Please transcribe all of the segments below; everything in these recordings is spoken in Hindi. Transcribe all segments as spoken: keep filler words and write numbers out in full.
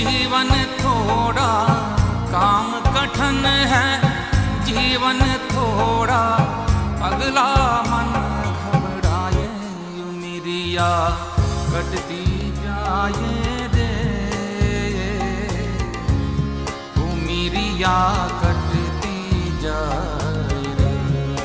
जीवन थोड़ा काम कठिन है, जीवन थोड़ा अगला मन घबराए, उमिरिया कटती जाए रे, उमिरिया कटती जाए रे।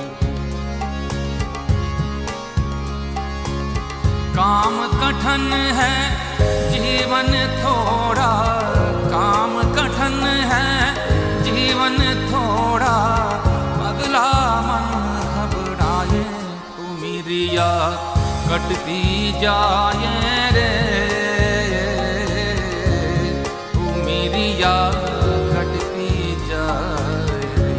काम कठिन है, जीवन थोड़ा काम कठिन है, जीवन थोड़ा अगला मन घबराए, उमिरिया कटती जाए रे, उमिरिया कटती जाए रे।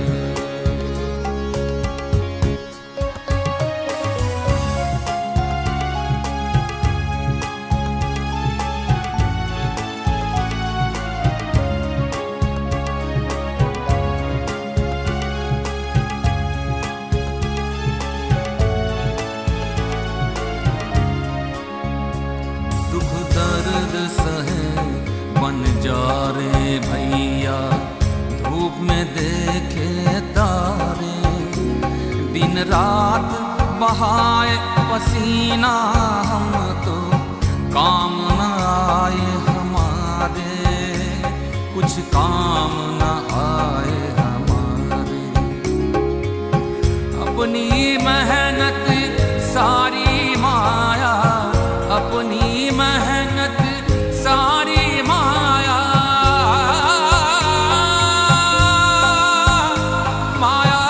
दुख दर्द सहे बन जा रे भैया, धूप में देखे तारे, दिन रात बहाए पसीना हम तो काम न आए हमारे, कुछ काम न आए हमारे। अपनी मेहनत सारी माया, अपनी मेहनत सारी माया, माया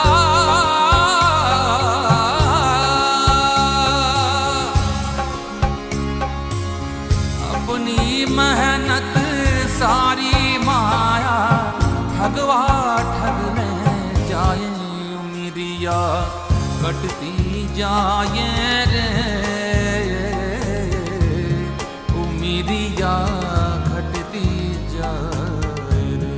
अपनी मेहनत सारी माया, ठगवा ठग में जाए, उमिरिया कटती जाए रे, उमिरिया घटती जाए रे।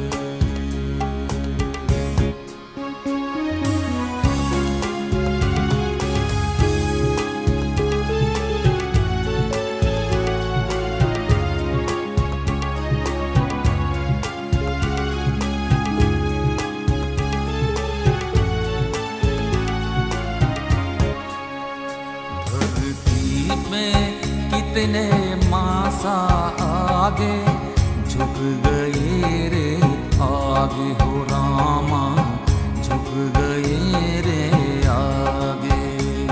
धरती में कितने मासा आगे झुक गए रे, आगे हो रामा झुक गए रे आगे।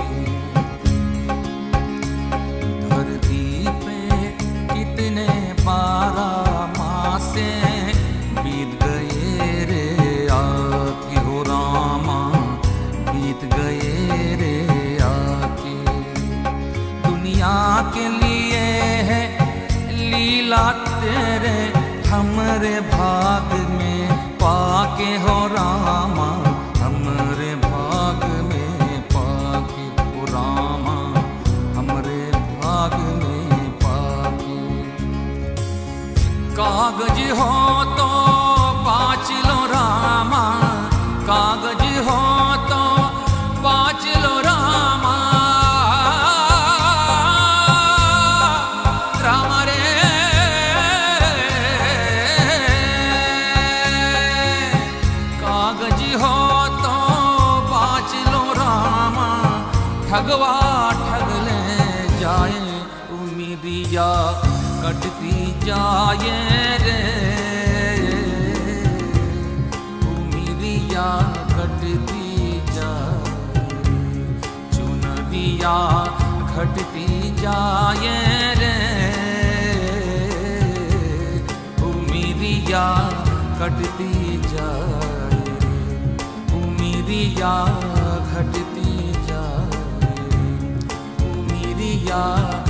धरती पे कितने बारह मासे बीत गए रे, आगे हो रामा बीत गए रे आगे। दुनिया के लिए है लीला तेरे, हमरे भाग में पाके हो रामा, हमरे भाग में पाके हो रामा, हमरे भाग में पाके। कागज हो तो पाँच लो रामा, कागज हो तो पाँच लो रामा, रामा रे। कागज हो तो पाँच लो रामा, ठगवा ठग ले जाए, उमिरिया कटती जाए रे, उमिरिया कटती जाए, चुनरिया घटती जाए रे, उमिरिया कटती जाए, उमिरिया घटती जाए, उमिरिया